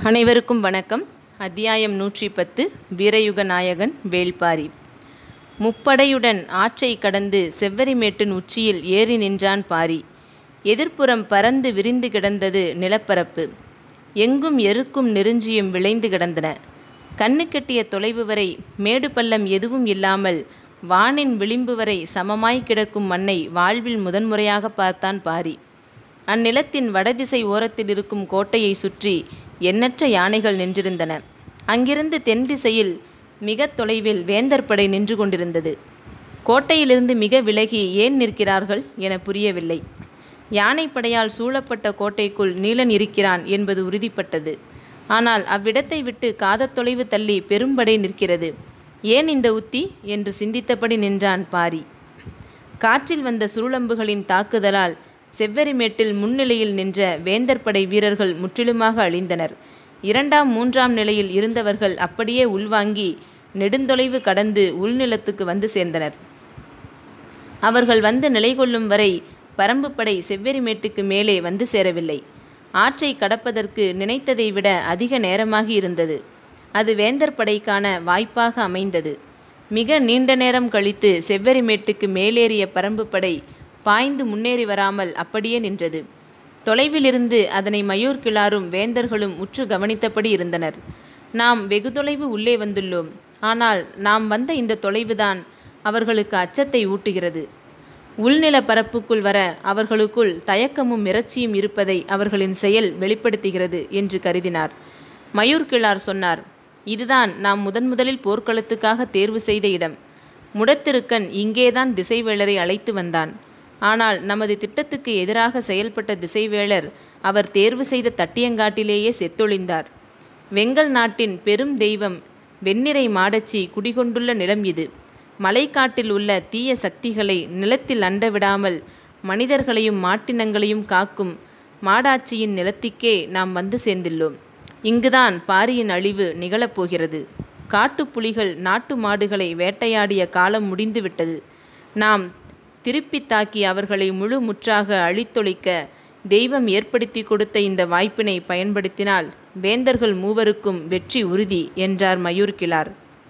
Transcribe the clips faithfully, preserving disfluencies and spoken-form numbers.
அனைவருக்கும் வணக்கம். அத்தியாயம் நூற்றி பத்து. வீரயுக நாயகன் வேல்பாரி. முப்படையுடன் ஆற்றை கடந்து செவ்வரிமேட்டின் உச்சியில் ஏறி நின்றான் பாரி. எதிர்ப்புறம் பறந்து விரிந்து கிடந்தது நிலப்பரப்பு. எங்கும் எருக்கும் நெருஞ்சியும் விளைந்து கிடந்தன. கண்ணு கெட்டிய தொலைவு வரை மேடு பள்ளம் எதுவும் இல்லாமல் வானின் விளிம்பு வரை சமமாய் கிடக்கும் மண்ணை வாழ்வில் முதன்முறையாக பார்த்தான் பாரி. அந்நிலத்தின் வடதிசை ஓரத்தில் இருக்கும் கோட்டையை சுற்றி எண்ணற்ற யானைகள் நின்றிருந்தன. அங்கிருந்து தென் திசையில் மிக தொலைவில் வேந்தர் படை நின்று கொண்டிருந்தது. கோட்டையிலிருந்து மிக விலகி ஏன் நிற்கிறார்கள் என புரியவில்லை. யானைப்படையால் சூழப்பட்ட கோட்டைக்குள் நீலன் இருக்கிறான் என்பது உறுதிப்பட்டது. ஆனால் அவ்விடத்தை விட்டு காதத் தொலைவு தள்ளி பெரும்படை நிற்கிறது. ஏன் இந்த உத்தி என்று சிந்தித்தபடி நின்றான் பாரி. காற்றில் வந்த சுருளம்புகளின் தாக்குதலால் செவ்வரிமேட்டில் முன்னிலையில் நின்ற வேந்தர் படை வீரர்கள் முற்றிலுமாக அழிந்தனர். இரண்டாம் மூன்றாம் நிலையில் இருந்தவர்கள் அப்படியே உள்வாங்கி நெடுந்தொலைவு கடந்து உள்நிலத்துக்கு வந்து சேர்ந்தனர். அவர்கள் வந்து நிலை கொள்ளும் வரை பரம்பு படை செவ்வரிமேட்டுக்கு மேலே வந்து சேரவில்லை. ஆற்றை கடப்பதற்கு நினைத்ததை விட அதிக நேரமாகி இருந்தது. அது வேந்தர் படைக்கான வாய்ப்பாக அமைந்தது. மிக நீண்ட நேரம் கழித்து செவ்வரிமேட்டுக்கு மேலேறிய பரம்பு படை பாய்ந்து முன்னேறி வராமல் அப்படியே நின்றது. தொலைவிலிருந்து அதனை மயூர் கிளாரும் வேந்தர்களும் உற்று கவனித்தபடி இருந்தனர். நாம் வெகு தொலைவு உள்ளே வந்துள்ளோம். ஆனால் நாம் வந்த இந்த தொலைவுதான் அவர்களுக்கு அச்சத்தை ஊட்டுகிறது. உள்நில பரப்புக்குள் வர அவர்களுக்குள் தயக்கமும் மிரட்சியும் இருப்பதை அவர்களின் செயல் வெளிப்படுத்துகிறது என்று கருதினார். மயூர் கிளார் சொன்னார், இதுதான் நாம் முதன் முதலில் போர்க்களத்துக்காக தேர்வு செய்த இடம். முடத்திருக்கன் இங்கேதான் திசைவேளரை அழைத்து வந்தான். ஆனால் நமது திட்டத்துக்கு எதிராக செயல்பட்ட திசைவேளர் அவர் தேர்வு செய்த தட்டியங்காட்டிலேயே செத்தொழிந்தார். வெங்கல் நாட்டின் பெரும் தெய்வம் வெண்ணிறை மாடச்சி குடிகொண்டுள்ள நிலம் இது. மலைக்காட்டில் உள்ள தீய சக்திகளை நிலத்தில் அண்டவிடாமல் மனிதர்களையும் மாட்டினங்களையும் காக்கும் மாடாட்சியின் நிலத்திற்கே நாம் வந்து சேர்ந்துள்ளோம். இங்குதான் பாரியின் அழிவு நிகழப்போகிறது. காட்டுப்புலிகள் நாட்டு மாடுகளை வேட்டையாடிய காலம் முடிந்துவிட்டது. நாம் திருப்பி தாக்கி அவர்களை முழு முற்றாக அழித்தொழிக்க தெய்வம் ஏற்படுத்தி கொடுத்த இந்த வாய்ப்பினை பயன்படுத்தினால் வேந்தர்கள் மூவருக்கும் வெற்றி உறுதி என்றார் மயூர் கிளார்.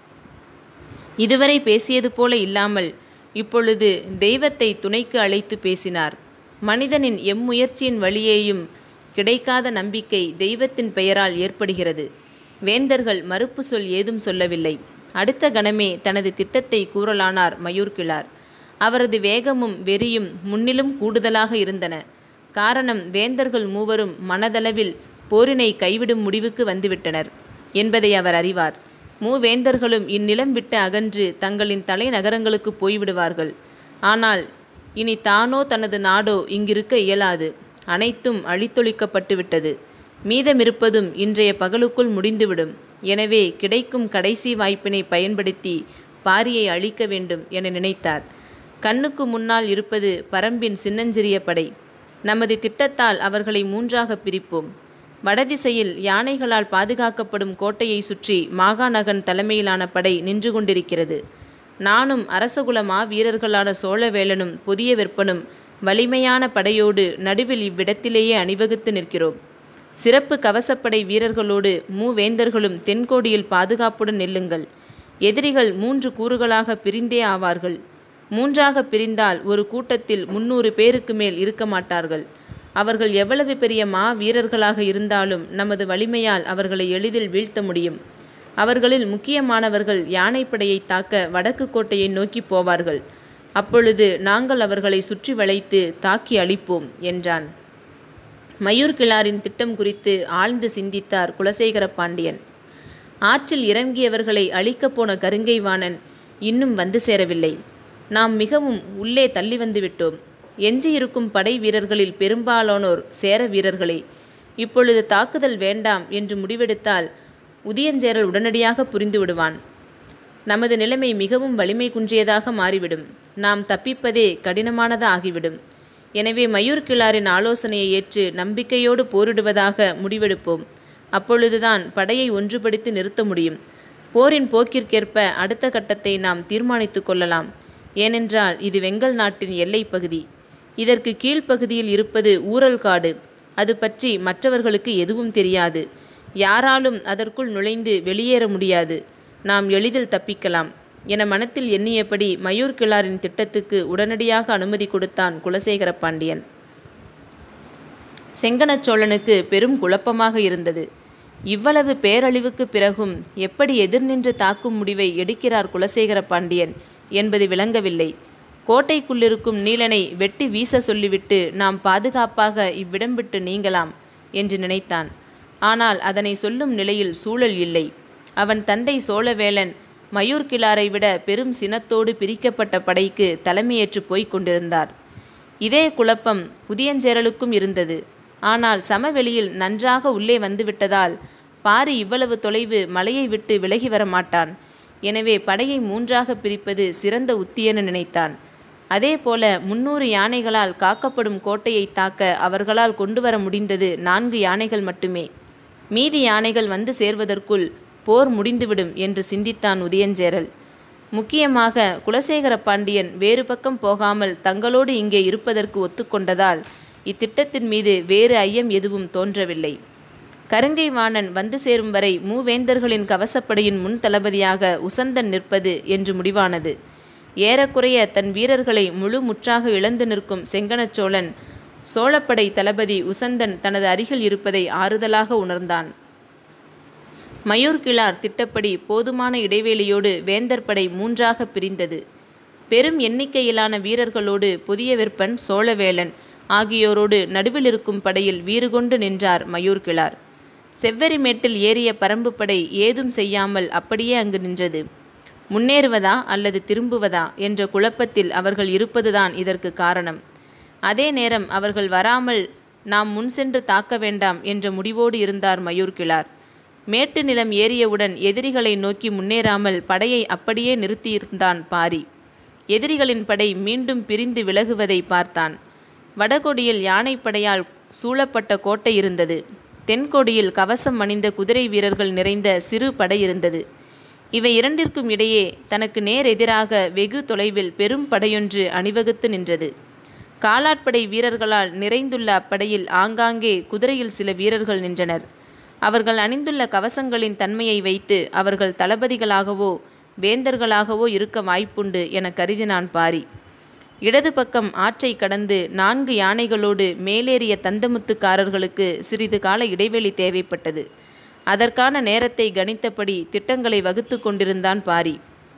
இதுவரை பேசியது போல இல்லாமல் இப்பொழுது தெய்வத்தை துணைக்கு அழைத்து பேசினார். மனிதனின் எம்முயற்சியின் வழியேயும் கிடைக்காத நம்பிக்கை தெய்வத்தின் பெயரால் ஏற்படுகிறது. வேந்தர்கள் மறுப்பு சொல் ஏதும் சொல்லவில்லை. அடுத்த கணமே தனது திட்டத்தை கூறலானார் மயூர் கிளார். அவரது வேகமும் வெறியும் முன்னிலும் கூடுதலாக இருந்தன. காரணம், வேந்தர்கள் மூவரும் மனதளவில் போரினை கைவிடும் முடிவுக்கு வந்துவிட்டனர் என்பதை அவர் அறிவார். மூவேந்தர்களும் இந்நிலம் விட்டு அகன்று தங்களின் தலைநகரங்களுக்கு போய்விடுவார்கள். ஆனால் இனி தானோ தனது நாடோ இங்கிருக்க இயலாது. அனைத்தும் அழித்தொழிக்கப்பட்டு விட்டது. மீதமிருப்பதும் இன்றைய பகலுக்குள் முடிந்துவிடும். எனவே கிடைக்கும் கடைசி வாய்ப்பினை பயன்படுத்தி பாரியை அழிக்க வேண்டும் என நினைத்தார். கண்ணுக்கு முன்னால் இருப்பது பரம்பின் சின்னஞ்சிறிய படை. நமது திட்டத்தால் அவர்களை மூன்றாக பிரிப்போம். வடதிசையில் யானைகளால் பாதுகாக்கப்படும் கோட்டையை சுற்றி மாகாணகன் தலைமையிலான படை நின்று கொண்டிருக்கிறது. நானும் அரசகுல மா வீரர்களான சோழவேளனும் புதிய வெப்பனும் வலிமையான படையோடு நடுவில் இவ்விடத்திலேயே அணிவகுத்து நிற்கிறோம். சிறப்பு கவசப்படை வீரர்களோடு மூவேந்தர்களும் தென்கோடியில் பாதுகாப்புடன் நில்லுங்கள். எதிரிகள் மூன்று கூறுகளாக பிரிந்தே ஆவார்கள். மூன்றாக பிரிந்தால் ஒரு கூட்டத்தில் முன்னூறு பேருக்கு மேல் இருக்க மாட்டார்கள். அவர்கள் எவ்வளவு பெரிய மா வீரர்களாக இருந்தாலும் நமது வலிமையால் அவர்களை எளிதில் வீழ்த்த முடியும். அவர்களில் முக்கியமானவர்கள் யானைப்படையை தாக்க வடக்கு கோட்டையை நோக்கி போவார்கள். அப்பொழுது நாங்கள் அவர்களை சுற்றி வளைத்து தாக்கி அழிப்போம் என்றான். மயூர் கிளாரின் திட்டம் குறித்து ஆழ்ந்து சிந்தித்தார் குலசேகர பாண்டியன். ஆற்றில் இறங்கியவர்களை அழிக்கப் போன கருங்கை வாணன் இன்னும் வந்து சேரவில்லை. நாம் மிகவும் உள்ளே தள்ளி வந்து விட்டோம். எஞ்சியிருக்கும் படை வீரர்களில் பெரும்பாலானோர் சேர வீரர்களே. இப்பொழுது தாக்குதல் வேண்டாம் என்று முடிவெடுத்தால் உதியஞ்சேரல் உடனடியாக புரிந்து விடுவான். நமது நிலைமை மிகவும் வலிமை குன்றியதாக மாறிவிடும். நாம் தப்பிப்பதே கடினமானதாக ஆகிவிடும். எனவே மயூர் கிளாரின் ஆலோசனையை ஏற்று நம்பிக்கையோடு போரிடுவதாக முடிவெடுப்போம். அப்பொழுதுதான் படையை ஒன்றுபடுத்தி நிறுத்த முடியும். போரின் போக்கிற்கேற்ப அடுத்த கட்டத்தை நாம் தீர்மானித்து கொள்ளலாம். ஏனென்றால் இது வெங்கல் நாட்டின் எல்லை பகுதி. இதற்கு கீழ்ப்பகுதியில் இருப்பது ஊரல் காடு. அது பற்றி மற்றவர்களுக்கு எதுவும் தெரியாது. யாராலும் அதற்குள் நுழைந்து வெளியேற முடியாது. நாம் எளிதில் தப்பிக்கலாம் என மனத்தில் எண்ணியபடி மயூர் கிழாரின் திட்டத்துக்கு உடனடியாக அனுமதி கொடுத்தான் குலசேகர பாண்டியன். செங்கணச் சோழனுக்கு பெரும் குழப்பமாக இருந்தது. இவ்வளவு பேரழிவுக்கு பிறகும் எப்படி எதிர் நின்று தாக்கும் முடிவை எடுக்கிறார் குலசேகர பாண்டியன் என்பது விளங்கவில்லை. கோட்டைக்குள்ளிருக்கும் நீலனை வெட்டி வீச சொல்லிவிட்டு நாம் பாதுகாப்பாக இவ்விடம் விட்டு நீங்கலாம் என்று நினைத்தான். ஆனால் அதனை சொல்லும் நிலையில் சூழல் இல்லை. அவன் தந்தை சோழவேளன் மயூர் கிழாரை விட பெரும் சினத்தோடு பிரிக்கப்பட்ட படைக்கு தலைமையேற்று போய்க் கொண்டிருந்தார். இதே குழப்பம் உதியஞ்சேரலுக்கும் இருந்தது. ஆனால் சமவெளியில் நன்றாக உள்ளே வந்துவிட்டதால் பாரி இவ்வளவு தொலைவு மலையை விட்டு விலகி வர மாட்டான். எனவே படையை மூன்றாக பிரிப்பது சிறந்த உத்தியென நினைத்தான். அதே போல முன்னூறு யானைகளால் காக்கப்படும் கோட்டையை தாக்க அவர்களால் கொண்டு வர முடிந்தது நான்கு யானைகள் மட்டுமே. மீதி யானைகள் வந்து சேர்வதற்குள் போர் முடிந்துவிடும் என்று சிந்தித்தான் உதயஞ்சேரல். முக்கியமாக குலசேகர பாண்டியன் வேறு பக்கம் போகாமல் தங்களோடு இங்கே இருப்பதற்கு ஒத்துக்கொண்டதால் இத்திட்டத்தின் மீது வேறு ஐயம் எதுவும் தோன்றவில்லை. கருங்கை வாணன் வந்து சேரும் வரை மூவேந்தர்களின் கவசப்படையின் முன் தளபதியாக உசந்தன் நிற்பது என்று முடிவானது. ஏறக்குறைய தன் வீரர்களை முழு முற்றாக இழந்து நிற்கும் செங்கணச் சோழன் சோழப்படை தளபதி உசந்தன் தனது அருகில் இருப்பதை ஆறுதலாக உணர்ந்தான். மயூர் கிழார் திட்டப்படி போதுமான இடைவேளையோடு வேந்தர் படை மூன்றாக பிரிந்தது. பெரும் எண்ணிக்கையிலான வீரர்களோடு புதிய விற்பன் சோழவேளன் ஆகியோரோடு நடுவில் இருக்கும் படையில் வீறு கொண்டு நின்றார் மயூர் கிழார். செவ்வரி மேட்டில் ஏறிய பரம்பு படை ஏதும் செய்யாமல் அப்படியே அங்கு நின்றது. முன்னேறுவதா அல்லது திரும்புவதா என்ற குழப்பத்தில் அவர்கள் இருப்பதுதான் இதற்கு காரணம். அதே நேரம் அவர்கள் வராமல் நாம் முன் சென்று தாக்க வேண்டாம் என்ற முடிவோடு இருந்தார் மயூர் கிழார். மேட்டு நிலம் ஏறியவுடன் எதிரிகளை நோக்கி முன்னேறாமல் படையை அப்படியே நிறுத்தியிருந்தான் பாரி. எதிரிகளின் படை மீண்டும் பிரிந்து விலகுவதை பார்த்தான். வடகொடியில் யானைப்படையால் சூழப்பட்ட கோட்டை இருந்தது. தென்கோடியில் கவசம் அணிந்த குதிரை வீரர்கள் நிறைந்த சிறு படை இருந்தது. இவை இரண்டிற்கும் இடையே தனக்கு நேர் எதிராக வெகு தொலைவில் பெரும் படையொன்று அணிவகுத்து நின்றது. காலாட்படை வீரர்களால் நிறைந்துள்ள அப்படையில் ஆங்காங்கே குதிரையில் சில வீரர்கள் நின்றனர். அவர்கள் அணிந்துள்ள கவசங்களின் தன்மையை வைத்து அவர்கள் தளபதிகளாகவோ வேந்தர்களாகவோ இருக்க வாய்ப்புண்டு என கருதினான் பாரி. இடது பக்கம் ஆற்றை கடந்து நான்கு யானைகளோடு மேலேறிய தந்தமுத்துக்காரர்களுக்கு சிறிது கால இடைவெளி தேவைப்பட்டது. அதற்கான நேரத்தை கணித்தபடி திட்டங்களை வகுத்து கொண்டிருந்தான் பாரி.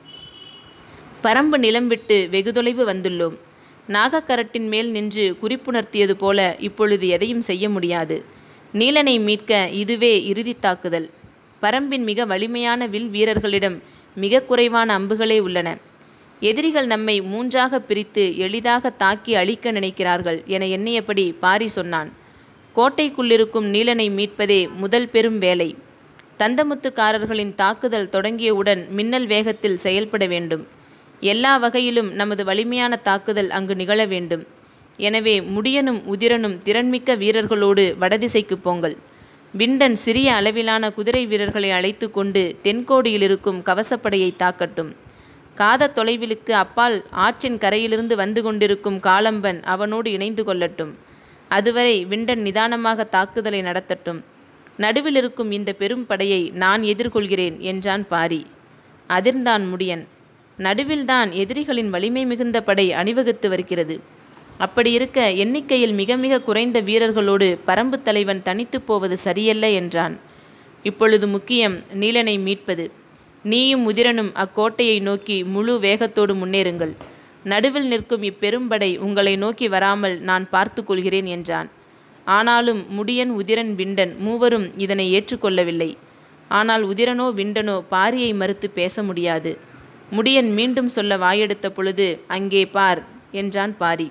பரம்பு நிலம் விட்டு வெகு தொலைவு வந்துள்ளோம். நாகக்கரட்டின் மேல் நின்று குறிப்புணர்த்தியது போல இப்பொழுது எதையும் செய்ய முடியாது. நீலனை மீட்க இதுவே இறுதி தாக்குதல். பரம்பின் மிக வலிமையான வில் வீரர்களிடம் மிக குறைவான அம்புகளே உள்ளன. எதிரிகள் நம்மை மூன்றாக பிரித்து எளிதாக தாக்கி அழிக்க நினைக்கிறார்கள் என எண்ணியபடி பாரி சொன்னான். கோட்டைக்குள்ளிருக்கும் நீலனை மீட்பதே முதல் பெரும் வேலை. தந்தமுத்துக்காரர்களின் தாக்குதல் தொடங்கியவுடன் மின்னல் வேகத்தில் செயல்பட வேண்டும். எல்லா வகையிலும் நமது வலிமையான தாக்குதல் அங்கு நிகழ வேண்டும். எனவே முடியனும் உதிரனும் திறன்மிக்க வீரர்களோடு வடதிசைக்கு போங்கள். விண்டன் சிறிய அளவிலான குதிரை வீரர்களை அழைத்து கொண்டு தென்கோடியில் இருக்கும் கவசப்படையை தாக்கட்டும். காத தொலைவிலுக்கு அப்பால் ஆற்றின் கரையிலிருந்து வந்து கொண்டிருக்கும் காலம்பன் அவனோடு இணைந்து கொள்ளட்டும். அதுவரை விண்டன் நிதானமாக தாக்குதலை நடத்தட்டும். நடுவில் இருக்கும் இந்த பெரும் படையை நான் எதிர்கொள்கிறேன் என்றான் பாரி. அதிர்ந்தான் முடியன். நடுவில்தான் எதிரிகளின் வலிமை மிகுந்த படை அணிவகுத்து வருகிறது. அப்படி இருக்க எண்ணிக்கையில் மிக மிக குறைந்த வீரர்களோடு பரம்பு தலைவன் தனித்து போவது சரியல்ல என்றான். இப்பொழுது முக்கியம் நீலனை மீட்பது. நீயும் உதிரனும் அக்கோட்டையை நோக்கி முழு வேகத்தோடு முன்னேறுங்கள். நடுவில் நிற்கும் இப்பெரும்படை உங்களை நோக்கி வராமல் நான் பார்த்து கொள்கிறேன் என்றான். ஆனாலும் முடியன் உதிரன் விண்டன் மூவரும் இதனை ஏற்றுக்கொள்ளவில்லை. ஆனால் உதிரனோ விண்டனோ பாரியை மறுத்து பேச முடியாது. முடியன் மீண்டும் சொல்ல வாயெடுத்த பொழுது அங்கே பார் என்றான் பாரி.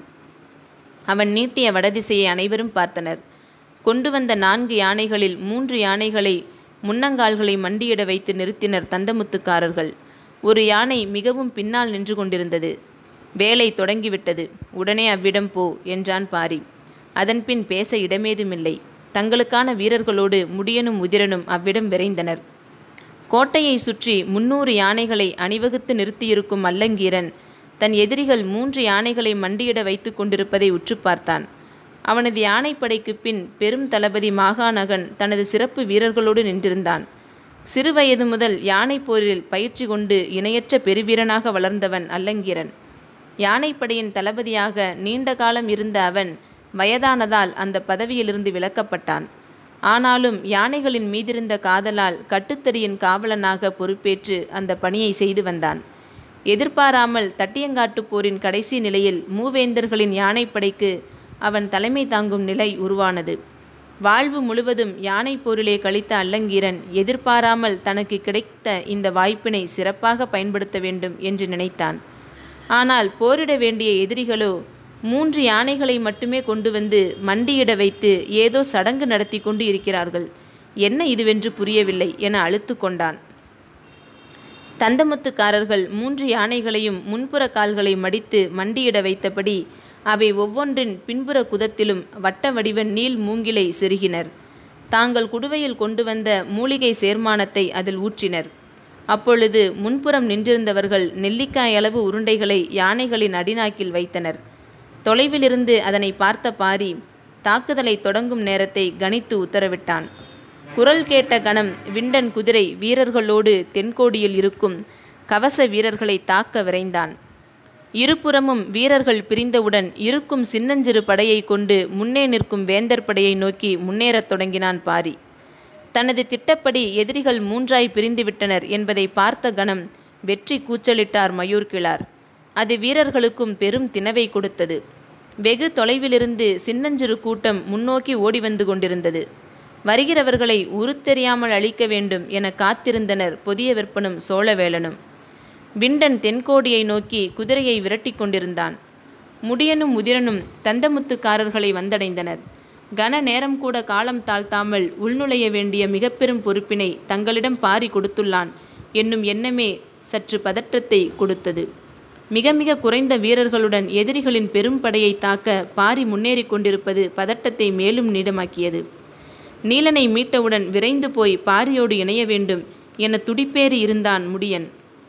அவன் நீட்டிய வடதிசையை அனைவரும் பார்த்தனர். கொண்டு வந்த நான்கு யானைகளில் மூன்று யானைகளை முன்னங்கால்களை மண்டியிட வைத்து நிறுத்தினர் தந்தமுத்துக்காரர்கள். ஒரு யானை மிகவும் பின்னால் நின்று கொண்டிருந்தது. வேலை தொடங்கிவிட்டது, உடனே அவ்விடம் போ என்றான் பாரி. அதன்பின் பேச இடமேதுமில்லை. தங்களுக்கான வீரர்களோடு முடியனும் உதிரனும் அவ்விடம் விரைந்தனர். கோட்டையை சுற்றி முன்னூறு யானைகளை அணிவகுத்து நிறுத்தியிருக்கும் அல்லங்கீரன் தன் எதிரிகள் மூன்று யானைகளை மண்டியிட வைத்து கொண்டிருப்பதை உற்று பார்த்தான். அவனது யானைப்படைக்கு பின் பெரும் தளபதி மாகாணகன் தனது சிறப்பு வீரர்களோடு நின்றிருந்தான். சிறுவயது முதல் யானை போரில் பயிற்சி கொண்டு இணையற்ற பெருவீரனாக வளர்ந்தவன் அல்லங்கீரன். யானைப்படையின் தளபதியாக நீண்ட காலம் இருந்த அவன் வயதானதால் அந்த பதவியிலிருந்து விலக்கப்பட்டான். ஆனாலும் யானைகளின் மீதிருந்த காதலால் கட்டுத்தறியின் காவலனாக பொறுப்பேற்று அந்த பணியை செய்து வந்தான். எதிர்பாராமல் தட்டியங்காட்டு போரின் கடைசி நிலையில் மூவேந்தர்களின் யானைப்படைக்கு அவன் தலைமை தாங்கும் நிலை உருவானது. வாழ்வு முழுவதும் யானை போரிலே கழித்த அல்லங்கீரன் எதிர்பாராமல் தனக்கு கிடைத்த இந்த வாய்ப்பினை சிறப்பாக பயன்படுத்த வேண்டும் என்று நினைத்தான். ஆனால் போரிட வேண்டிய எதிரிகளோ மூன்று யானைகளை மட்டுமே கொண்டு வந்து மண்டியிட வைத்து ஏதோ சடங்கு நடத்தி கொண்டு இருக்கிறார்கள். என்ன இதுவென்று புரியவில்லை என அழுத்து கொண்டான். தந்தமுத்துக்காரர்கள் மூன்று யானைகளையும் முன்புற கால்களை மடித்து மண்டியிட வைத்தபடி அவை ஒவ்வொன்றின் பின்புற குதத்திலும் வட்ட வடிவ நீள் மூங்கிலை செருகினர். தாங்கள் குடுவையில் கொண்டு வந்த மூலிகை சேர்மானத்தை அதில் ஊற்றினர். அப்பொழுது முன்புறம் நின்றிருந்தவர்கள் நெல்லிக்காய் அளவு உருண்டைகளை யானைகளின் அடிநாக்கில் வைத்தனர். தொலைவிலிருந்து அதனை பார்த்த பாரி தாக்குதலை தொடங்கும் நேரத்தை கணித்து உத்தரவிட்டான். குரல் கேட்ட கணம் விண்டன் குதிரை வீரர்களோடு தென்கோடியில் இருக்கும் கவச வீரர்களை தாக்க விரைந்தான். இருபுறமும் வீரர்கள் பிரிந்தவுடன் இருக்கும் சின்னஞ்சிறு படையை கொண்டு முன்னே நிற்கும் வேந்தர் படையை நோக்கி முன்னேறத் தொடங்கினான் பாரி. தனது திட்டப்படி எதிரிகள் மூன்றாய் பிரிந்துவிட்டனர் என்பதை பார்த்த கணம் வெற்றி கூச்சலிட்டார் மயூர்கிழார். அது வீரர்களுக்கும் பெரும் தினவை கொடுத்தது. வெகு தொலைவிலிருந்து சின்னஞ்சிறு கூட்டம் முன்னோக்கி ஓடி வந்து கொண்டிருந்தது. வருகிறவர்களை உருத்தெரியாமல் அழிக்க வேண்டும் என காத்திருந்தனர் பொதிய விற்பனும் சோழவேளனும். விண்டன் தென்கோடியை நோக்கி குதிரையை விரட்டி கொண்டிருந்தான். முடியனும் முதிரனும் தந்தமுத்துக்காரர்களை வந்தடைந்தனர். கன நேரம் கூட காலம் தாழ்த்தாமல் உள்நுழைய வேண்டிய மிக பெரும் பொறுப்பினை தங்களிடம் பாரி கொடுத்துள்ளான் என்னும் எண்ணமே சற்று பதற்றத்தை கொடுத்தது. மிக மிக குறைந்த வீரர்களுடன் எதிரிகளின் பெரும் படையை தாக்க பாரி முன்னேறி கொண்டிருப்பது பதட்டத்தை மேலும் நீளமாக்கியது. நீலனை மீட்டவுடன் விரைந்து போய் பாரியோடு இணைய வேண்டும் என துடிப்பேறி இருந்தான் முடியன்.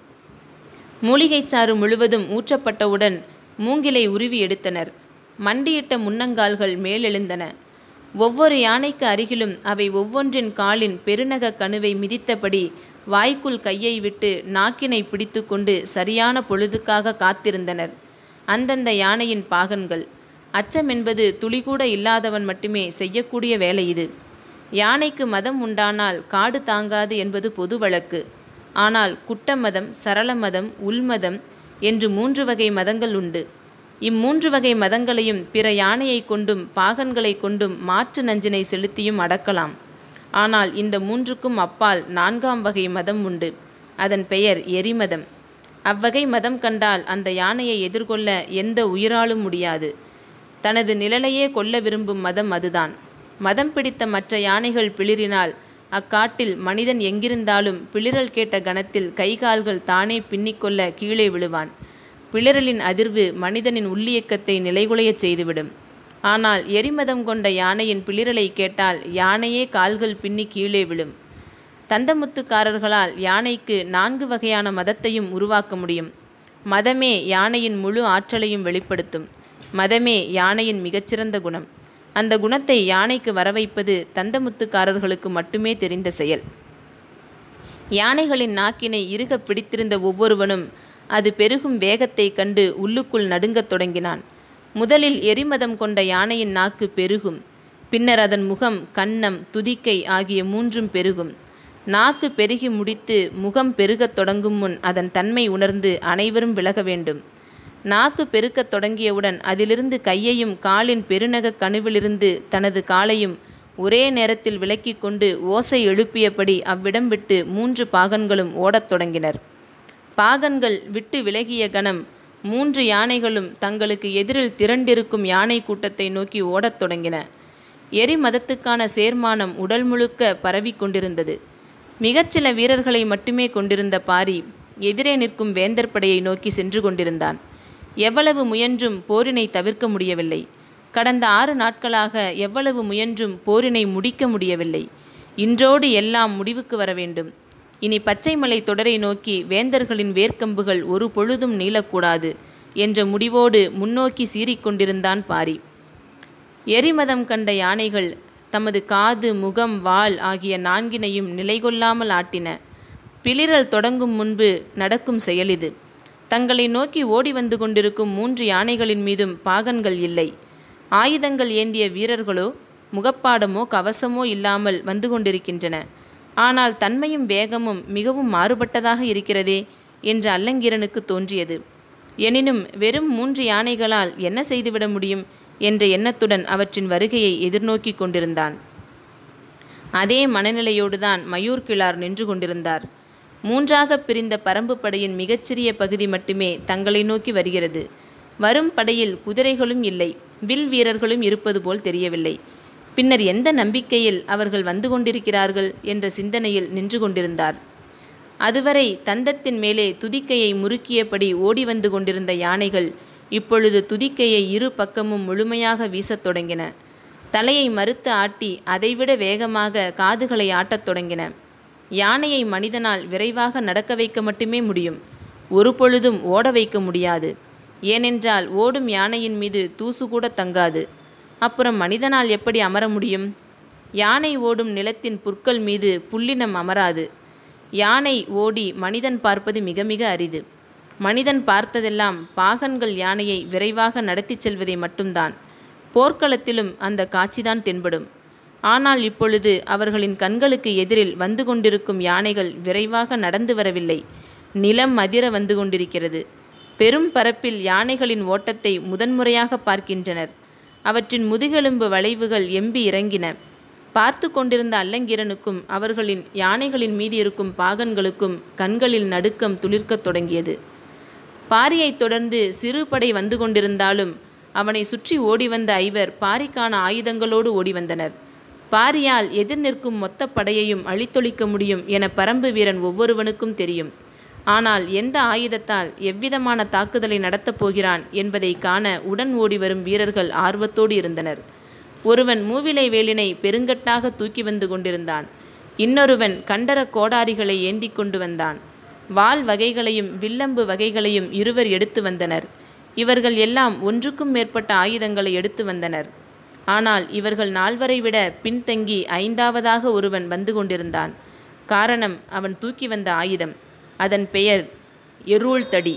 மூலிகைச்சாறு முழுவதும் ஊற்றப்பட்டவுடன் மூங்கிலை உருவி எடுத்தனர். மண்டியிட்ட முன்னங்கால்கள் மேலெழுந்தன. ஒவ்வொரு யானைக்கு அருகிலும் அவை ஒவ்வொன்றின் காலின் பெருநக கணுவை மிதித்தபடி வாய்க்குள் கையை விட்டு நாக்கினை பிடித்து கொண்டு சரியான பொழுதுக்காக காத்திருந்தனர். அந்தந்த யானையின் பாகன்கள். அச்சம் என்பது துளிகூட இல்லாதவன் மட்டுமே செய்யக்கூடிய வேலை இது. யானைக்கு மதம் உண்டானால் காடு தாங்காது என்பது பொது வழக்கு. ஆனால் குட்ட மதம், சரள மதம், உள்மதம் என்று மூன்று வகை மதங்கள் உண்டு. இம்மூன்று வகை மதங்களையும் பிற யானையை கொண்டும் பாகன்களை கொண்டும் மாற்று நஞ்சினை செலுத்தியும் அடக்கலாம். ஆனால் இந்த மூன்றுக்கும் அப்பால் நான்காம் வகை மதம் உண்டு. அதன் பெயர் எரிமதம். அவ்வகை மதம் கண்டால் அந்த யானையை எதிர்கொள்ள எந்த உயிராலும் முடியாது. தனது நிழலையே கொல்ல விரும்பும் மதம் அதுதான். மதம் பிடித்த மற்ற யானைகள் பிளிரினால் அக்காட்டில் மனிதன் எங்கிருந்தாலும் பிளிரல் கேட்ட கணத்தில் கைகால்கள் தானே பின்னிக்கொள்ள கீழே விழுவான். பிளிரலின் அதிர்வு மனிதனின் உள்ளியக்கத்தை நிலைகுலையச் செய்துவிடும். ஆனால் எரிமதம் கொண்ட யானையின் பிளிரலை கேட்டால் யானையே கால்கள் பின்னி கீழே விழும். தந்தமுத்துக்காரர்களால் யானைக்கு நான்கு வகையான மதத்தையும் உருவாக்க முடியும். மதமே யானையின் முழு ஆற்றலையும் வெளிப்படுத்தும். மதமே யானையின் மிகச்சிறந்த குணம். அந்த குணத்தை யானைக்கு வரவைப்பது தந்தமுத்துக்காரர்களுக்கு மட்டுமே தெரிந்த செயல். யானைகளின் நாக்கினை இறுக பிடித்திருந்த ஒவ்வொருவனும் அது பெருகும் வேகத்தை கண்டு உள்ளுக்குள் நடுங்கத் தொடங்கினான். முதலில் எரிமதம் கொண்ட யானையின் நாக்கு பெருகும். பின்னர் அதன் முகம், கன்னம், துதிக்கை ஆகிய மூன்றும் பெருகும். நாக்கு பெருகி முடித்து முகம் பெருகத் தொடங்கும் முன் அதன் தன்மை உணர்ந்து அனைவரும் விலக வேண்டும். நாக்கு பெருக்கத் தொடங்கியவுடன் அதிலிருந்து கையையும் காலின் பெருநக கணுவிலிருந்து தனது காலையும் ஒரே நேரத்தில் விலக்கி கொண்டு ஓசை எழுப்பியபடி அவ்விடம் விட்டு மூன்று பாகன்களும் ஓடத் தொடங்கினர். பாகன்கள் விட்டு விலகிய கணம் மூன்று யானைகளும் தங்களுக்கு எதிரில் திரண்டிருக்கும் யானை கூட்டத்தை நோக்கி ஓடத் தொடங்கின. எரி மதத்துக்கான சேர்மானம் உடல் முழுக்க பரவி கொண்டிருந்தது. மிகச்சில வீரர்களை மட்டுமே கொண்டிருந்த பாரி எதிரே நிற்கும் வேந்தர் படையை நோக்கி சென்று கொண்டிருந்தான். எவ்வளவு முயன்றும் போரினை தவிர்க்க முடியவில்லை. கடந்த ஆறு நாட்களாக எவ்வளவு முயன்றும் போரினை முடிக்க முடியவில்லை. இன்றோடு எல்லாம் முடிவுக்கு வர வேண்டும். இனி பச்சைமலை தொடரை நோக்கி வேந்தர்களின் வேர்க்கம்புகள் ஒரு பொழுதும் நீளக்கூடாது என்ற முடிவோடு முன்னோக்கி சீறிக்கொண்டிருந்தான் பாரி. எரிமதம் கண்ட யானைகள் தமது காது, முகம், வால் ஆகிய நான்கினையும் நிலைகொள்ளாமல் ஆட்டின. பிளிரல் தொடங்கும் முன்பு நடக்கும் செயலிது. தங்களை நோக்கி ஓடி வந்து கொண்டிருக்கும் மூன்று யானைகளின் மீதும் பாகன்கள் இல்லை. ஆயுதங்கள் ஏந்திய வீரர்களோ முகப்பாடமோ கவசமோ இல்லாமல் வந்து கொண்டிருக்கின்றன. ஆனால் தன்மையும் வேகமும் மிகவும் மாறுபட்டதாக இருக்கிறதே என்று அல்லங்கீரனுக்கு தோன்றியது. எனினும் வெறும் மூன்று யானைகளால் என்ன செய்துவிட முடியும் என்ற எண்ணத்துடன் அவற்றின் வருகையை எதிர்நோக்கி கொண்டிருந்தான். அதே மனநிலையோடுதான் மயூர்கிழார் நின்று கொண்டிருந்தார். மூன்றாக பிரிந்த பரம்பு படையின் மிகச்சிறிய பகுதி மட்டுமே தங்களை நோக்கி வருகிறது. வரும் படையில் குதிரைகளும் இல்லை, வில் வீரர்களும் இருப்பது போல் தெரியவில்லை. பின்னர் எந்த நம்பிக்கையில் அவர்கள் வந்து கொண்டிருக்கிறார்கள் என்ற சிந்தனையில் நின்று கொண்டிருந்தார். அதுவரை தந்தத்தின் மேலே துதிக்கையை முறுக்கியபடி ஓடி வந்து கொண்டிருந்த யானைகள் இப்பொழுது துதிக்கையை இரு பக்கமும் முழுமையாக வீசத் தொடங்கின. தலையை மறுத்து ஆட்டி அதைவிட வேகமாக காதுகளை ஆட்டத் தொடங்கின. யானையை மனிதனால் விரைவாக நடக்க வைக்க மட்டுமே முடியும், ஒரு பொழுதும் ஓட வைக்க முடியாது. ஏனென்றால் ஓடும் யானையின் மீது தூசு கூட தங்காது. அப்புறம் மனிதனால் எப்படி அமர முடியும்? யானை ஓடும் நிலத்தின் புற்கள் மீது புல்லினம் அமராது. யானை ஓடி மனிதன் பார்ப்பது மிக மிக அரிது. மனிதன் பார்த்ததெல்லாம் பாகன்கள் யானையை விரைவாக நடத்தி செல்வதை மட்டும்தான். போர்க்களத்திலும் அந்த காட்சிதான் தென்படும். ஆனால் இப்பொழுது அவர்களின் கண்களுக்கு எதிரில் வந்து கொண்டிருக்கும் யானைகள் விரைவாக நடந்து வரவில்லை, நிலம் அதிர வந்து கொண்டிருக்கிறது. பெரும் பரப்பில் யானைகளின் ஓட்டத்தை முதன்முறையாக பார்க்கின்றனர். அவற்றின் முதுகெலும்பு வளைவுகள் எம்பி இறங்கின. பார்த்து கொண்டிருந்த அல்லங்கீரனுக்கும் அவர்களின் யானைகளின் மீது இருக்கும் பாகன்களுக்கும் கண்களில் நடுக்கம் துளிர்க்கத் தொடங்கியது. பாரியைத் தொடர்ந்து சிறு படை வந்து கொண்டிருந்தாலும் அவனை சுற்றி ஓடி வந்த ஐவர் பாரிக்கான ஆயுதங்களோடு ஓடி வந்தனர். பாரியால் எதிர் நிற்கும் மொத்த படையையும் அழித்தொழிக்க முடியும் என பரம்பு வீரன் ஒவ்வொருவனுக்கும் தெரியும். ஆனால் எந்த ஆயுதத்தால் எவ்விதமான தாக்குதலை நடத்தப் போகிறான் என்பதை காண உடன் ஓடி வரும் வீரர்கள் ஆர்வத்தோடு இருந்தனர். ஒருவன் மூவிலை வேலினை பெருங்கட்டாக தூக்கி வந்து கொண்டிருந்தான். இன்னொருவன் கண்டர கோடாரிகளை ஏந்தி கொண்டு வந்தான். வாள் வகைகளையும் வில்லம்பு வகைகளையும் இருவர் எடுத்து வந்தனர். இவர்கள் எல்லாம் ஒன்றுக்கும் மேற்பட்ட ஆயுதங்களை எடுத்து வந்தனர். ஆனால் இவர்கள் நால்வரை விட பின்தங்கி ஐந்தாவதாக ஒருவன் வந்து கொண்டிருந்தான். காரணம், அவன் தூக்கி வந்த ஆயுதம். அதன் பெயர் எருள் தடி.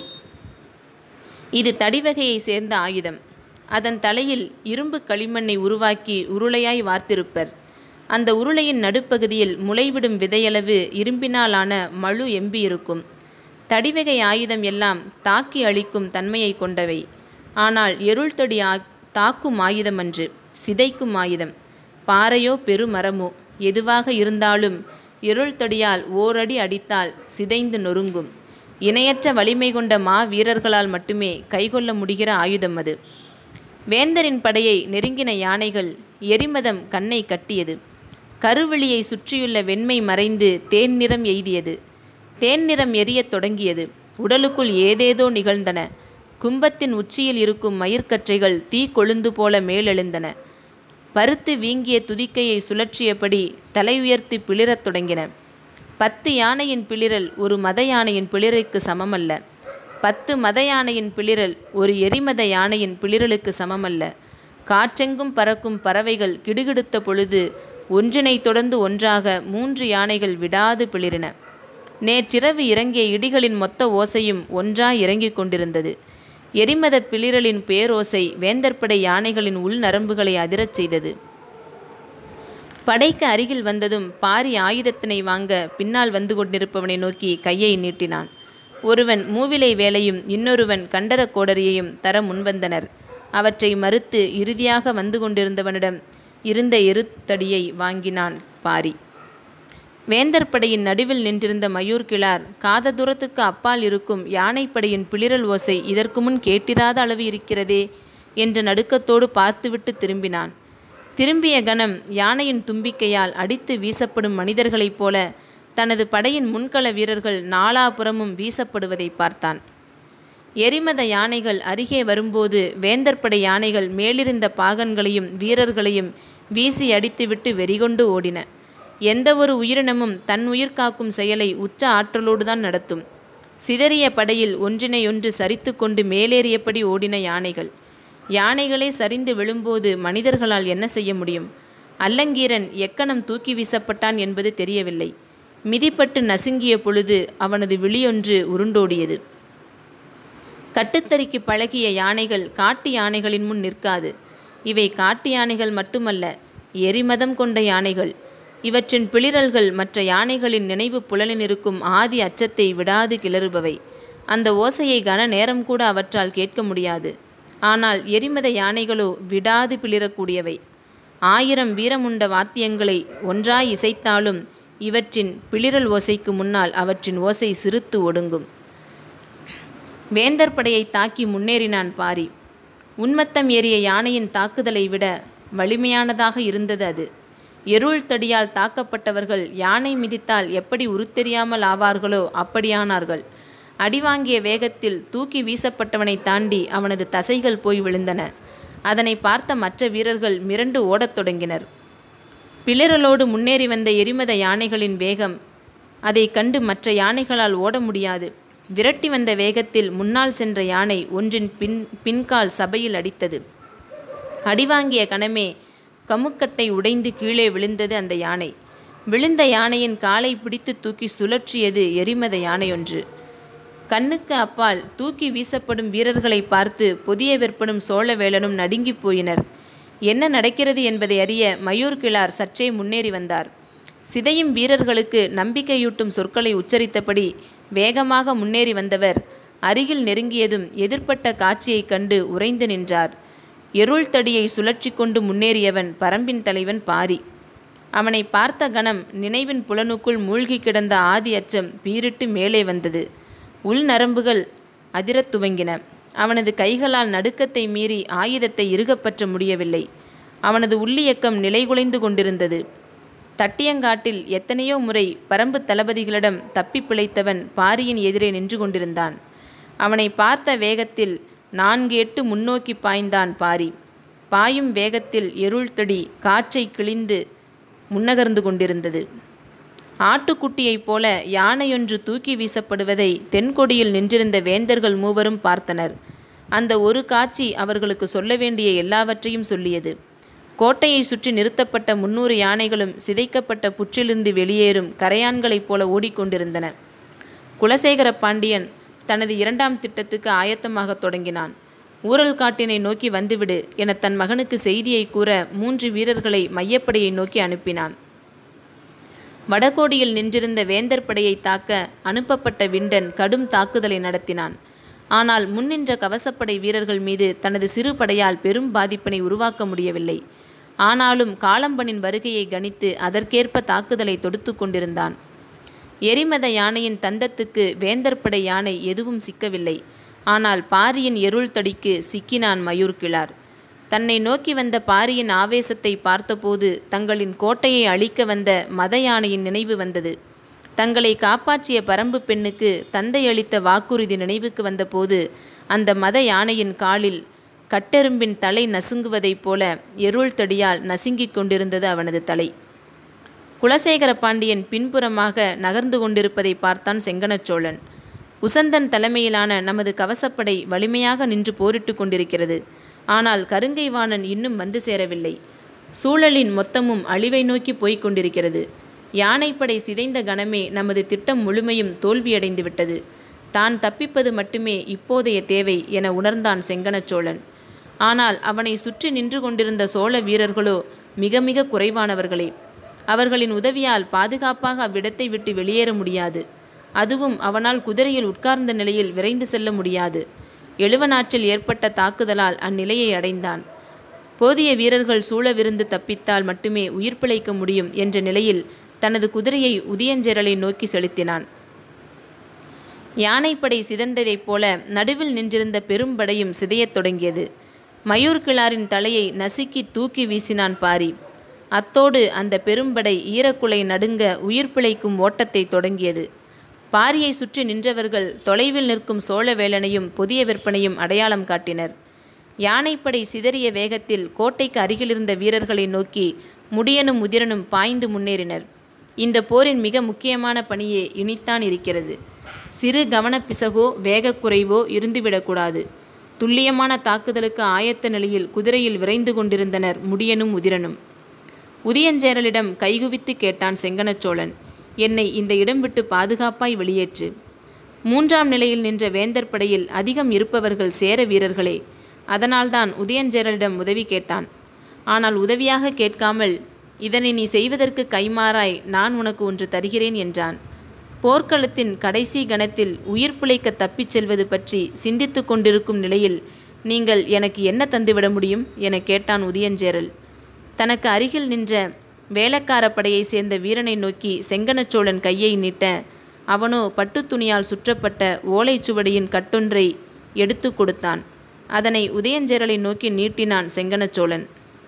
இது தடிவகையை சேர்ந்த ஆயுதம். அதன் தலையில் இரும்பு களிமண்ணை உருவாக்கி உருளையாய் வார்த்திருப்பர். அந்த உருளையின் நடுப்பகுதியில் முளைவிடும் விதையளவு இரும்பினாலான மழு எம்பி இருக்கும். தடிவகை ஆயுதம் எல்லாம் தாக்கி அழிக்கும் தன்மையை கொண்டவை. ஆனால் எருள் தடி ஆ தாக்கும் ஆயுதம் அன்று, சிதைக்கும் ஆயுதம். பாறையோ பெருமரமோ எதுவாக இருந்தாலும் எருள் தடியால் ஓரடி அடித்தால் சிதைந்து நொறுங்கும். இணையற்ற வலிமை கொண்ட மா வீரர்களால் மட்டுமே கைகொள்ள முடிகிற ஆயுதம் அது. வேந்தரின் படையை நெருங்கின யானைகள் எரிமதம் கண்ணை கட்டியது. கருவெளியை சுற்றியுள்ள வெண்மை மறைந்து தேன் நிறம் எய்தியது. தேன் நிறம் எரியத் தொடங்கியது. உடலுக்குள் ஏதேதோ நிகழ்ந்தன. கும்பத்தின் உச்சியில் இருக்கும் மயிர்கற்றைகள் தீ கொழுந்து போல மேலெழுந்தன. பருத்து வீங்கிய துதிக்கையை சுழற்றியபடி தலை உயர்த்தி பிளிரத் தொடங்கின. பத்து யானையின் பிளிரல் ஒரு மத யானையின் பிளிரைக்கு சமமல்ல. பத்து மத யானையின் பிளிரல் ஒரு எரிமத யானையின் பிளிரலுக்கு சமமல்ல. காற்றெங்கும் பறக்கும் பறவைகள் கிடுகிடுத்த பொழுது ஒன்றினை தொடர்ந்து ஒன்றாக மூன்று யானைகள் விடாது பிளிரின. நேற்றிரவு இறங்கிய இடிகளின் மொத்த ஓசையும் ஒன்றாய் இறங்கிக் கொண்டிருந்தது. எரிமத பிளிரலின் பேரோசை வேந்தற்படை யானைகளின் உள் நரம்புகளை அதிரச் செய்தது. படைக்கு அருகில் வந்ததும் பாரி ஆயுதத்தினை வாங்க பின்னால் வந்து கொண்டிருப்பவனை நோக்கி கையை நீட்டினான். ஒருவன் மூவிலை வேலையும் இன்னொருவன் கண்டர கோடரியையும் தர முன்வந்தனர். அவற்றை மறுத்து இறுதியாக வந்து கொண்டிருந்தவனிடம் இருந்த எருத்தடியை வாங்கினான் பாரி. வேந்தற்படையின் நடுவில் நின்றிருந்த மயூர்கிழார் காத தூரத்துக்கு அப்பால் இருக்கும் யானைப்படையின் பிளிரல் ஓசை இதற்கு முன் கேட்டிராத அளவு இருக்கிறதே என்ற நடுக்கத்தோடு பார்த்துவிட்டு திரும்பினான். திரும்பிய கணம் யானையின் தும்பிக்கையால் அடித்து வீசப்படும் மனிதர்களைப் போல தனது படையின் முன்கள வீரர்கள் நாலாபுறமும் வீசப்படுவதை பார்த்தான். எரிமத யானைகள் அருகே வரும்போது வேந்தற்படை யானைகள் மேலிருந்த பாகன்களையும் வீரர்களையும் வீசி அடித்துவிட்டு வெறிகொண்டு ஓடின. எந்த ஒரு உயிரினமும் தன் உயிர் காக்கும் செயலை உச்ச ஆற்றலோடு தான் நடத்தும். சிதறிய படையில் ஒன்றினையொன்று சரித்து கொண்டு மேலேறியபடி ஓடின யானைகள். யானைகளே சரிந்து விழும்போது மனிதர்களால் என்ன செய்ய முடியும்? அல்லங்கீரன் எக்கணம் தூக்கி வீசப்பட்டான் என்பது தெரியவில்லை. மிதிப்பட்டு நசுங்கிய பொழுது அவனது விழியொன்று உருண்டோடியது. கட்டுத்தறிக்கு பழகிய யானைகள் காட்டு யானைகளின் முன் நிற்காது. இவை காட்டு யானைகள் மட்டுமல்ல, எரிமதம் கொண்ட யானைகள். இவற்றின் பிளிரல்கள் மற்ற யானைகளின் நினைவு புலனில் இருக்கும் ஆதி அச்சத்தை விடாது கிளறுபவை. அந்த ஓசையை கன நேரம் கூட அவற்றால் கேட்க முடியாது. ஆனால் எரிமத யானைகளோ விடாது பிளிரக்கூடியவை. ஆயிரம் வீரமுண்ட வாத்தியங்களை ஒன்றாய் இசைத்தாலும் இவற்றின் பிளிரல் ஓசைக்கு முன்னால் அவற்றின் ஓசை சிறுத்து ஒடுங்கும். வேந்தர் படையை தாக்கி முன்னேறினான் பாரி. உன்மத்தம் ஏறிய யானையின் தாக்குதலை விட வலிமையானதாக இருந்தது அது. எருள் தடியால் தாக்கப்பட்டவர்கள் யானை மிதித்தால் எப்படி உருத்தெரியாமல் ஆவார்களோ அப்படியானார்கள். அடிவாங்கிய வேகத்தில் தூக்கி வீசப்பட்டவனை தாண்டி அவனது தசைகள் போய் விழுந்தன. அதனை பார்த்த மற்ற வீரர்கள் மிரண்டு ஓடத் தொடங்கினர். பிளிரலோடு முன்னேறி வந்த எரிமத யானைகளின் வேகம் அதை கண்டு மற்ற யானைகளால் ஓட முடியாது. விரட்டி வந்த வேகத்தில் முன்னால் சென்ற யானை ஒன்றின் பின் பின்கால் சபையில் அடித்தது. அடிவாங்கிய கணமே கமுக்கட்டை உடைந்து கீழே விழுந்தது அந்த யானை. விழுந்த யானையின் காலை பிடித்து தூக்கி சுழற்றியது எரிமத யானையொன்று. கண்ணுக்கு அப்பால் தூக்கி வீசப்படும் வீரர்களை பார்த்து புதிய வெற்பனும் சோழவேளனும் நடுங்கி போயினர். என்ன நடக்கிறது என்பதை அறிய மயூர் கிழார் சற்றே முன்னேறி வந்தார். சிதையும் வீரர்களுக்கு நம்பிக்கையூட்டும் சொற்களை உச்சரித்தபடி வேகமாக முன்னேறி வந்தவர் அருகில் நெருங்கியதும் எதிர்ப்பட்ட காட்சியைக் கண்டு உறைந்து நின்றார். எருள் தடியை சுழற்றி கொண்டு முன்னேறியவன் பரம்பின் தலைவன் பாரி. அவனை பார்த்த கணம் நினைவின் புலனுக்குள் மூழ்கி கிடந்த ஆதி அச்சம் பீரிட்டு மேலே வந்தது. உள் நரம்புகள் அதிரத் துவங்கின. அவனது கைகளால் நடுக்கத்தை மீறி ஆயுதத்தை இறுகப்பற்ற முடியவில்லை. அவனது உள்ளியக்கம் நிலைகுலைந்து கொண்டிருந்தது. தட்டியங்காட்டில் எத்தனையோ முறை பரம்பு தளபதிகளிடம் தப்பி பிழைத்தவன் பாரியின் எதிரே நின்று கொண்டிருந்தான். அவனை பார்த்த வேகத்தில் நான்கு எட்டு முன்னோக்கி பாய்ந்தான் பாரி. பாயும் வேகத்தில் எருள்தடி காற்றை கிழிந்து முன்னகர்ந்து கொண்டிருந்தது. ஆட்டுக்குட்டியைப் போல யானையொன்று தூக்கி வீசப்படுவதை தென்கொடியில் நின்றிருந்த வேந்தர்கள் மூவரும் பார்த்தனர். அந்த ஒரு காட்சி அவர்களுக்கு சொல்ல வேண்டிய எல்லாவற்றையும் சொல்லியது. கோட்டையை சுற்றி நிறுத்தப்பட்ட முன்னூறு யானைகளும் சிதைக்கப்பட்ட புற்றிலிருந்து வெளியேறும் கரையான்களைப் போல ஓடிக்கொண்டிருந்தன. குலசேகர பாண்டியன் தனது இரண்டாம் திட்டத்துக்கு ஆயத்தமாக தொடங்கினான். ஊரல் காட்டினை நோக்கி வந்துவிடு என தன் மகனுக்கு செய்தியை கூற மூன்று வீரர்களை மையப்படையை நோக்கி அனுப்பினான். வடகோடியில் நின்றிருந்த வேந்தர் படையை தாக்க அனுப்பப்பட்ட விண்டன் கடும் தாக்குதலை நடத்தினான். ஆனால் முன்னின்ற கவசப்படை வீரர்கள் மீது தனது சிறு படையால் பெரும் பாதிப்பினை உருவாக்க முடியவில்லை. ஆனாலும் காளம்பனின் வருகையை கணித்து அதற்கேற்ப தாக்குதலை தொடுத்து கொண்டிருந்தான். எரிமத யானையின் தந்தத்துக்கு வேந்தர் படை யானை எதுவும் சிக்கவில்லை. ஆனால் பாரியின் எருள் தடிக்கு சிக்கினான் மயூர் கிழார். தன்னை நோக்கி வந்த பாரியின் ஆவேசத்தை பார்த்தபோது தங்களின் கோட்டையை அழிக்க வந்த மத யானையின் நினைவு வந்தது. தங்களை காப்பாற்றிய பரம்பு பெண்ணுக்கு தந்தை அளித்த வாக்குறுதி நினைவுக்கு வந்தபோது அந்த மத யானையின் காலில் கட்டெரும்பின் தலை நசுங்குவதைப் போல எருள் தடியால் நசுங்கிக் கொண்டிருந்தது அவனது தலை. குலசேகர பாண்டியன் பின்புறமாக நகர்ந்து கொண்டிருப்பதை பார்த்தான் செங்கனச்சோழன். உசந்தன் தலைமையிலான நமது கவசப்படை வலிமையாக நின்று போரிட்டு கொண்டிருக்கிறது. ஆனால் கருங்கை வாணன் இன்னும் வந்து சேரவில்லை. சூழலின் மொத்தமும் அழிவை நோக்கி போய்க் கொண்டிருக்கிறது. யானைப்படை சிதைந்த கணமே நமது திட்டம் முழுமையும் தோல்வியடைந்து விட்டது. தான் தப்பிப்பது மட்டுமே இப்போதைய தேவை என உணர்ந்தான் செங்கனச்சோழன். ஆனால் அவனை சுற்றி நின்று கொண்டிருந்த சோழ வீரர்களோ மிக மிக குறைவானவர்களே. அவர்களின் உதவியால் பாதுகாப்பாக அவ்விடத்தை விட்டு வெளியேற முடியாது. அதுவும் அவனால் குதிரையில் உட்கார்ந்த நிலையில் விரைந்து செல்ல முடியாது. எழுவனாற்றில் ஏற்பட்ட தாக்குதலால் அந்நிலையை அடைந்தான். போதிய வீரர்கள் சூழவிருந்து தப்பித்தால் மட்டுமே உயிர் பிழைக்க முடியும் என்ற நிலையில் தனது குதிரையை உதியஞ்சேரலை நோக்கி செலுத்தினான். யானைப்படை சிதைந்ததைப் போல நடுவில் நின்றிருந்த பெரும்படையும் சிதையத் தொடங்கியது. மயூர் கிழாரின் தலையை நசுக்கி தூக்கி வீசினான் பாரி. அத்தோடு அந்த பெரும்படை ஈரக்குலை நடுங்க உயிர் பிழைக்கும் ஓட்டத்தை தொடங்கியது. பாரியை சுற்றி நின்றவர்கள் தொலைவில் நிற்கும் சோழவேளனையும் புதிய விற்பனையும் அடையாளம் காட்டினர். யானைப்படை சிதறிய வேகத்தில் கோட்டைக்கு அருகிலிருந்த வீரர்களை நோக்கி முடியனும் உதிரனும் பாய்ந்து முன்னேறினர். இந்த போரின் மிக முக்கியமான பணியே இனித்தான் இருக்கிறது. சிறு கவனப்பிசகோ வேகக்குறைவோ இருந்துவிடக்கூடாது. துல்லியமான தாக்குதலுக்கு ஆயத்த நிலையில் குதிரையில் விரைந்து கொண்டிருந்தனர் முடியனும் உதிரனும். உதியஞ்சேரலிடம் கைகுவித்து கேட்டான் செங்கனச்சோழன், என்னை இந்த இடம் விட்டு பாதுகாப்பாய் வெளியேற்று. மூன்றாம் நிலையில் நின்ற வேந்தர் படையில் அதிகம் இருப்பவர்கள் சேர வீரர்களே. அதனால்தான் உதயஞ்சேரலிடம் உதவி கேட்டான். ஆனால் உதவியாக கேட்காமல், இதனை நீ செய்வதற்கு கைமாறாய் நான் உனக்கு ஒன்று தருகிறேன் என்றான். போர்க்களத்தின் கடைசி கணத்தில் உயிர் பிழைக்க தப்பிச் செல்வது பற்றி சிந்தித்து கொண்டிருக்கும் நிலையில் நீங்கள் எனக்கு என்ன தந்துவிட முடியும் என கேட்டான் உதயஞ்சேரல். தனக்கு அருகில் நின்ற வேளக்கார படையை சேர்ந்த வீரனை நோக்கி செங்கனச்சோழன் கையை நீட்ட, அவனோ பட்டு துணியால் சுற்றப்பட்ட ஓலைச்சுவடியின் கட்டொன்றை எடுத்து கொடுத்தான். அதனை உதயஞ்சேரலை நோக்கி நீட்டினான் செங்கனச்சோழன்.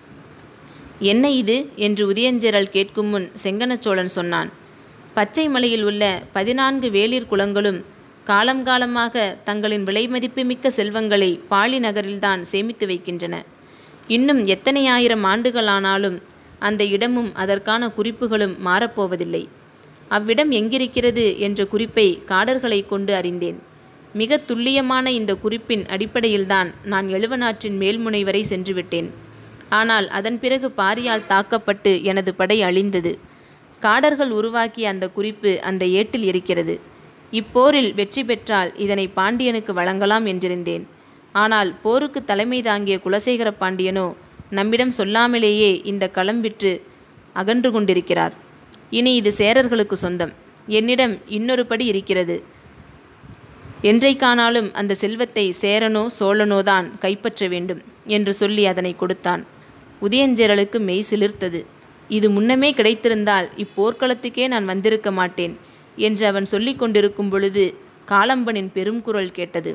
என்ன இது என்று உதயஞ்சேரல் கேட்கும் முன் செங்கனச்சோழன் சொன்னான், பச்சை மலையில் உள்ள பதினான்கு வேளிர் குலங்களும் காலம் காலமாக தங்களின் விலைமதிப்புமிக்க செல்வங்களை பாலி நகரில்தான் சேமித்து வைக்கின்றன. இன்னும் எத்தனை ஆயிரம் ஆண்டுகளானாலும் அந்த இடமும் அதற்கான குறிப்புகளும் மாறப்போவதில்லை. அவ்விடம் எங்கிருக்கிறது என்ற குறிப்பை காடர்களை கொண்டு அறிந்தேன். மிக துல்லியமான இந்த குறிப்பின் அடிப்படையில்தான் நான் எழுவனாற்றின் மேல்முனை வரை சென்றுவிட்டேன். ஆனால் அதன் பிறகு பாரியால் தாக்கப்பட்டு எனது படை அழிந்தது. காடர்கள் உருவாக்கிய அந்த குறிப்பு அந்த ஏட்டில் இருக்கிறது. இப்போரில் வெற்றி பெற்றால் இதனை பாண்டியனுக்கு வழங்கலாம் என்றிருந்தேன். ஆனால் போருக்கு தலைமை தாங்கிய குலசேகர பாண்டியனோ நம்மிடம் சொல்லாமலேயே இந்த களம் விற்று அகன்று கொண்டிருக்கிறார். இனி இது சேரர்களுக்கு சொந்தம். என்னிடம் இன்னொரு படி இருக்கிறது. என்றைக்கானாலும் அந்த செல்வத்தை சேரனோ சோழனோ தான் கைப்பற்ற வேண்டும் என்று சொல்லி அதனை கொடுத்தான். உதயஞ்சேரலுக்கு மெய் சிலிர்த்தது. இது முன்னமே கிடைத்திருந்தால் இப்போர்க்களத்துக்கே நான் வந்திருக்க மாட்டேன் என்று அவன் சொல்லி கொண்டிருக்கும் பொழுது காலம்பனின் பெரும் குரல் கேட்டது.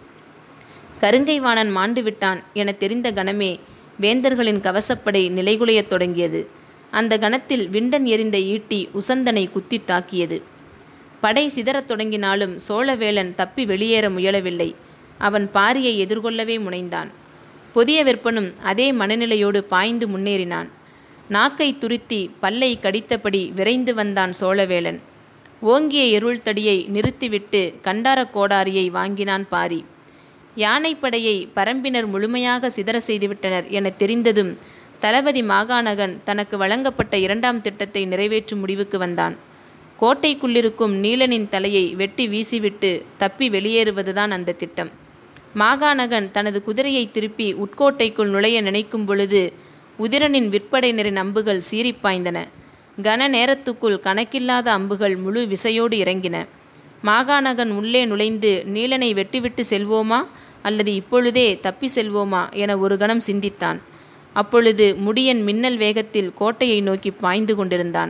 கருங்கைவாணன் மாண்டு விட்டான் என தெரிந்த கணமே வேந்தர்களின் கவசப்படை நிலைகுலையத் தொடங்கியது. அந்த கணத்தில் விண்டன் எறிந்த ஈட்டி உசந்தனை குத்தி தாக்கியது. படை சிதறத் தொடங்கினாலும் சோழவேளன் தப்பி வெளியேற முயலவில்லை. அவன் பாரியை எதிர்கொள்ளவே முனைந்தான். புதிய வெப்பனும் அதே மனநிலையோடு பாய்ந்து முன்னேறினான். நாக்கை துருத்தி பல்லை கடித்தபடி விரைந்து வந்தான் சோழவேளன். ஓங்கிய இருள் தடியை நிறுத்திவிட்டு கண்டார கோடாரியை வாங்கினான் பாரி. யானைப்படையை பரம்பினர் முழுமையாக சிதற செய்துவிட்டனர் என தெரிந்ததும் தளபதி மாகாணகன் தனக்கு வழங்கப்பட்ட இரண்டாம் திட்டத்தை நிறைவேற்றும் முடிவுக்கு வந்தான். கோட்டைக்குள்ளிருக்கும் நீலனின் தலையை வெட்டி வீசிவிட்டு தப்பி வெளியேறுவதுதான் அந்த திட்டம். மாகாணகன் தனது குதிரையை திருப்பி உட்கோட்டைக்குள் நுழைய நினைக்கும் பொழுது உதிரனின் விற்படையினரின் அம்புகள் சீறிப்பாய்ந்தன. கன நேரத்துக்குள் கணக்கில்லாத அம்புகள் முழு விசையோடு இறங்கின. மாகாணகன் உள்ளே நுழைந்து நீலனை வெட்டிவிட்டு செல்வோமா அல்லது இப்பொழுதே தப்பி செல்வோமா என ஒரு கணம் சிந்தித்தான். அப்பொழுது முடியன் மின்னல் வேகத்தில் கோட்டையை நோக்கி பாய்ந்து கொண்டிருந்தான்.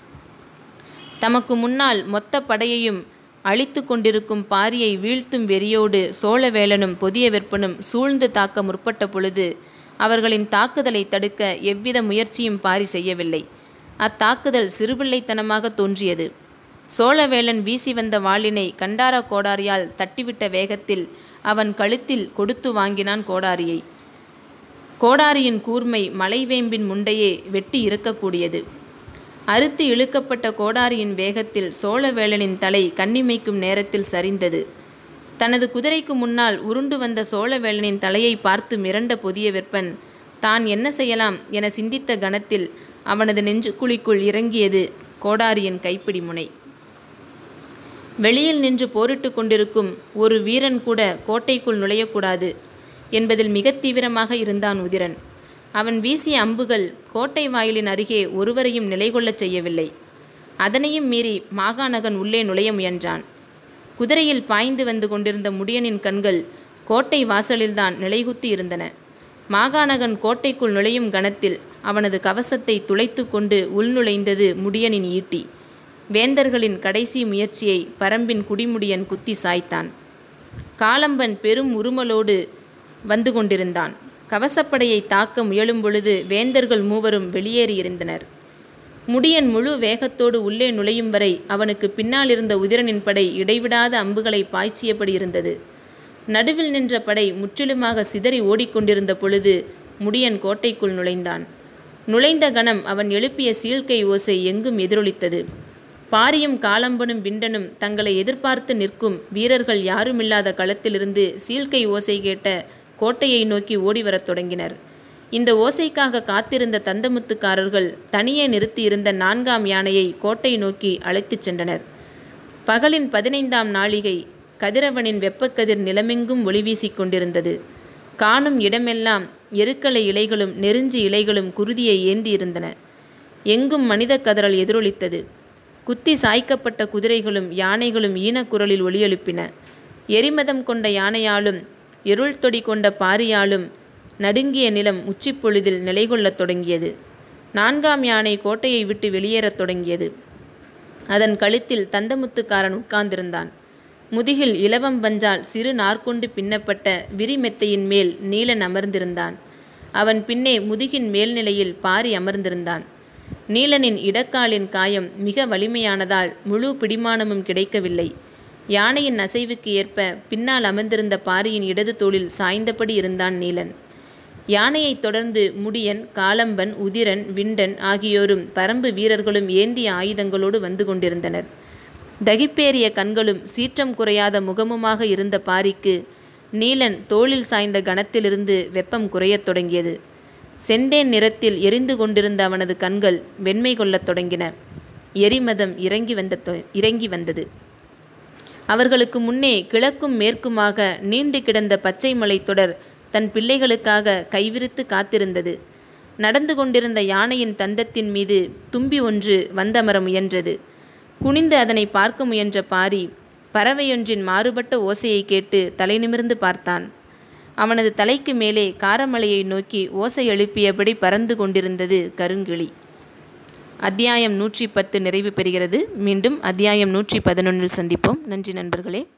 தமக்கு முன்னால் மொத்த படையையும் அழித்து கொண்டிருக்கும் பாரியை வீழ்த்தும் வெறியோடு சோழவேளனும் புதிய வெப்பனும் சூழ்ந்து தாக்க முற்பட்ட பொழுது அவர்களின் தாக்குதலை தடுக்க எவ்வித முயற்சியும் பாரி செய்யவில்லை. அத்தாக்குதல் சிறுபிள்ளைத்தனமாக தோன்றியது. சோழவேளன் வீசி வந்த வாளினை கண்டார கோடாரியால் தட்டிவிட்ட வேகத்தில் அவன் கழுத்தில் கொடுத்து வாங்கினான் கோடாரியை. கோடாரியின் கூர்மை மலைவேம்பின் முண்டையே வெட்டி இறுக்கக்கூடியது. அறுத்து இழுக்கப்பட்ட கோடாரியின் வேகத்தில் சோழவேளனின் தலை கண்ணிமைக்கும் நேரத்தில் சரிந்தது. தனது குதிரைக்கு முன்னால் உருண்டு வந்த சோழவேளனின் தலையை பார்த்து மிரண்ட புதிய வெப்பன் தான் என்ன செய்யலாம் என சிந்தித்த கணத்தில் அவனது நெஞ்சுக்குழிக்குள் இறங்கியது கோடாரியின் கைப்பிடி முனை. வெளியில் நின்று போரிட்டு கொண்டிருக்கும் ஒரு வீரன் கூட கோட்டைக்குள் நுழையக்கூடாது என்பதில் மிக தீவிரமாக இருந்தான் உதிரன். அவன் வீசிய அம்புகள் கோட்டை வாயிலின் அருகே ஒருவரையும் நிலை கொள்ளச் செய்யவில்லை. அதனையும் மீறி மாகாணகன் உள்ளே நுழைய முயன்றான். குதிரையில் பாய்ந்து வந்து கொண்டிருந்த முடியனின் கண்கள் கோட்டை வாசலில்தான் நிலைகுத்தி இருந்தன. மாகாணகன் கோட்டைக்குள் நுழையும் கணத்தில் அவனது கவசத்தை துளைத்து கொண்டு உள்நுழைந்தது முடியனின் ஈட்டி. வேந்தர்களின் கடைசி முயற்சியை பரம்பின் குடிமுடியன் குத்தி சாய்த்தான். காலம்பன் பெரும் உருமலோடு வந்து கொண்டிருந்தான். கவசப்படையை தாக்க முயலும் பொழுது வேந்தர்கள் மூவரும் வெளியேறியிருந்தனர். முடியன் முழு வேகத்தோடு உள்ளே நுழையும் வரை அவனுக்கு பின்னால் இருந்த உதிரனின் படை இடைவிடாத அம்புகளை பாய்ச்சியபடி இருந்தது. நடுவில் நின்ற படை முற்றிலுமாக சிதறி ஓடிக்கொண்டிருந்த பொழுது முடியன் கோட்டைக்குள் நுழைந்தான். நுழைந்த கணம் அவன் எழுப்பிய சீழ்கை ஓசை எங்கும் எதிரொலித்தது. பாரியும் காலம்பனும் விண்டனும் தங்களை எதிர்பார்த்து நிற்கும் வீரர்கள் யாருமில்லாத களத்திலிருந்து சீழ்க்கை ஓசை கேட்ட கோட்டையை நோக்கி ஓடிவரத் தொடங்கினர். இந்த ஓசைக்காக காத்திருந்த தந்தமுத்துக்காரர்கள் தனியே நிறுத்தியிருந்த நான்காம் யானையை கோட்டை நோக்கி அழைத்துச் சென்றனர். பகலின் பதினைந்தாம் நாளிகை கதிரவனின் வெப்பக்கதிர் நிலமெங்கும் ஒளி வீசிக் கொண்டிருந்தது. காணும் இடமெல்லாம் எருக்களை இலைகளும் நெருஞ்சி இலைகளும் குருதியை ஏந்தியிருந்தன. எங்கும் மனித கதறல் எதிரொலித்தது. குத்தி சாய்க்கப்பட்ட குதிரைகளும் யானைகளும் ஈனக்குரலில் ஒலியெழுப்பின. எரிமதம் கொண்ட யானையாலும் இருள் தொடி கொண்ட பாரியாலும் நடுங்கிய நிலம் உச்சிப்பொழுதில் நிலைகொள்ளத் தொடங்கியது. நான்காம் யானை கோட்டையை விட்டு வெளியேறத் தொடங்கியது. அதன் கழுத்தில் தந்தமுத்துக்காரன் உட்கார்ந்திருந்தான். முதுகில் இலவம் பஞ்சால் சிறு நார்கொண்டு பின்னப்பட்ட விரிமெத்தையின் மேல் நீலன் அமர்ந்திருந்தான். அவன் பின்னே முதுகின் மேல்நிலையில் பாரி அமர்ந்திருந்தான். நீலனின் இடக்காலின் காயம் மிக வலிமையானதால் முழு பிடிமானமும் கிடைக்கவில்லை. யானையின் அசைவுக்கு ஏற்ப பின்னால் அமர்ந்திருந்த பாரியின் இடது தோளில் சாய்ந்தபடி இருந்தான் நீலன். யானையைத் தொடர்ந்து முடியன், காலம்பன், உதிரன், விண்டன் ஆகியோரும் பரம்பு வீரர்களும் ஏந்திய ஆயுதங்களோடு வந்து கொண்டிருந்தனர். தகிப்பேறிய கண்களும் சீற்றம் குறையாத முகமுமாக இருந்த பாரிக்கு நீலன் தோளில் சாய்ந்த கணத்திலிருந்து வெப்பம் குறையத் தொடங்கியது. செந்தேன் நிறத்தில் எரிந்து கொண்டிருந்த அவனது கண்கள் வெண்மை கொள்ளத் தொடங்கின. எரிமதம் இறங்கி வந்த இறங்கி வந்தது. அவர்களுக்கு முன்னே கிழக்கும் மேற்குமாக நீண்டு கிடந்த பச்சை மலை தொடர் தன் பிள்ளைகளுக்காக கைவிரித்து காத்திருந்தது. நடந்து கொண்டிருந்த யானையின் தந்தத்தின் மீது தும்பி ஒன்று வந்தமர முயன்றது. குனிந்து அதனை பார்க்க முயன்ற பாரி பறவையொன்றின் மாறுபட்ட ஓசையை கேட்டு தலை நிமிர்ந்து பார்த்தான். அவனது தலைக்கு மேலே காரமலையை நோக்கி ஓசை எழுப்பியபடி பறந்து கொண்டிருந்தது கருங்கிளி. அத்தியாயம் நூற்றி பத்து நிறைவு பெறுகிறது. மீண்டும் அத்தியாயம் நூற்றி பதினொன்றில் சந்திப்போம். நன்றி நண்பர்களே.